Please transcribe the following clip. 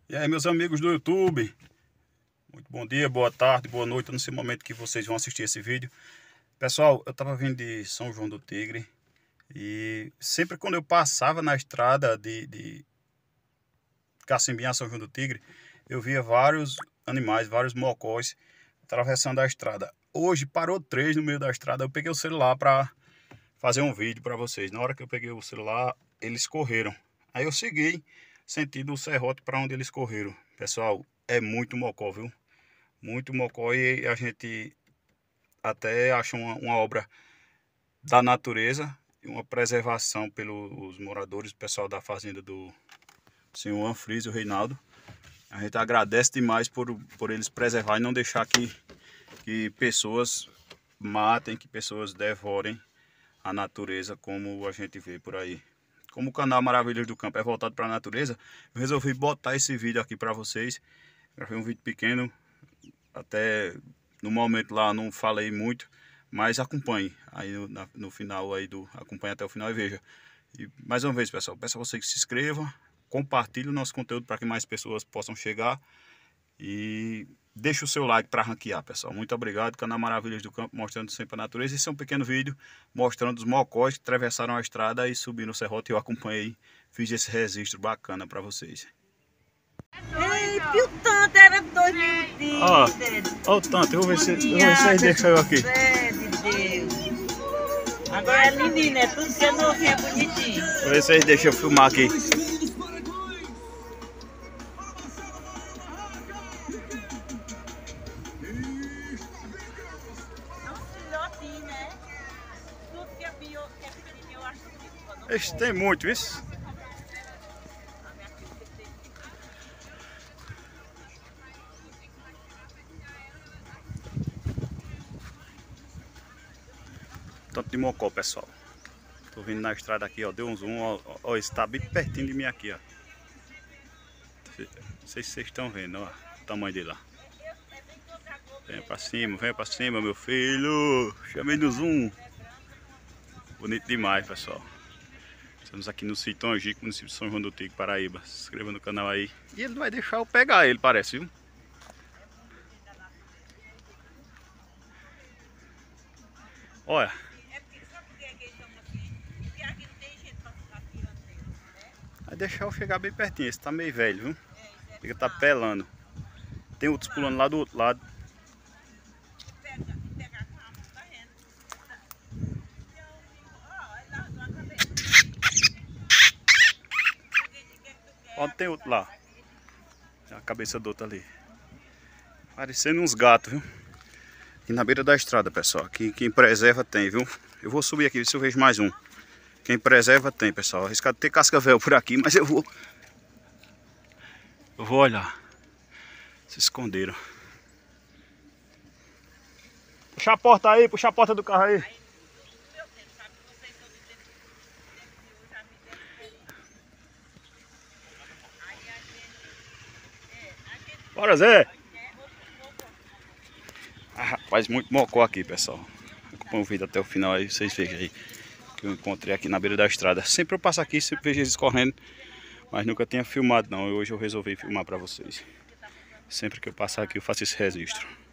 E aí, meus amigos do YouTube, muito bom dia, boa tarde, boa noite, nesse momento que vocês vão assistir esse vídeo. Pessoal, eu tava vindo de São João do Tigre e sempre quando eu passava na estrada de Cacimbinha a São João do Tigre, eu via vários animais, vários mocós atravessando a estrada. Hoje parou 3 no meio da estrada, eu peguei o celular para fazer um vídeo para vocês. Na hora que eu peguei o celular, eles correram. Aí eu segui sentido o serrote para onde eles correram. Pessoal, é muito mocó, viu? Muito mocó, e a gente até acha uma obra da natureza e uma preservação pelos moradores, o pessoal da fazenda do senhor Anfrísio Reinaldo. A gente agradece demais por eles preservarem e não deixar que pessoas matem, que pessoas devorem a natureza como a gente vê por aí. Como o canal Maravilhas do Campo é voltado para a natureza, eu resolvi botar esse vídeo aqui para vocês. Gravei um vídeo pequeno, até no momento lá não falei muito, mas acompanhe aí no final aí acompanhe até o final e veja. E mais uma vez, pessoal, peço a você que se inscreva, compartilhe o nosso conteúdo para que mais pessoas possam chegar e deixe o seu like para ranquear, pessoal. Muito obrigado, canal Maravilhas do Campo, mostrando sempre a natureza. Esse é um pequeno vídeo mostrando os mocós que atravessaram a estrada e subiram o serrote. Eu acompanhei, fiz esse registro bacana para vocês. Ei, o tanto era 2020. Ó o tanto, eu vou ver se aí deixa eu aqui. Fé de Deus. Agora é menina, é tudo que é novinho, é bonitinho. Vou ver se aí deixa eu filmar aqui. Esse tem muito, isso. Tanto de mocó, pessoal. Tô vindo na estrada aqui, ó. Deu um zoom, ó. Está bem pertinho de mim aqui, ó. Não sei se vocês estão vendo, ó. O tamanho dele lá. Venha pra cima, meu filho. Chamei no zoom. Bonito demais, pessoal. Estamos aqui no sítio Angico, município de São João do Tigre, Paraíba. Se inscreva no canal aí. E ele não vai deixar eu pegar ele, parece, viu? Olha. Vai deixar eu chegar bem pertinho. Esse tá meio velho, viu? Fica tá pelando. Tem outros pulando lá do outro lado. Onde tem outro lá? Tem a cabeça do outro ali. Parecendo uns gatos, viu? E na beira da estrada, pessoal. Aqui quem preserva tem, viu? Eu vou subir aqui, ver se eu vejo mais um. Quem preserva tem, pessoal. Arriscado ter cascavel por aqui, mas eu vou olhar. Se esconderam. Puxa a porta aí, puxa a porta do carro aí. Bora, Zé! Ah, rapaz, muito mocó aqui, pessoal. Acompanha o vídeo até o final aí, vocês vejam aí. Que eu encontrei aqui na beira da estrada. Sempre eu passo aqui, sempre vejo eles correndo. Mas nunca tinha filmado não. Hoje eu resolvi filmar pra vocês. Sempre que eu passar aqui eu faço esse registro.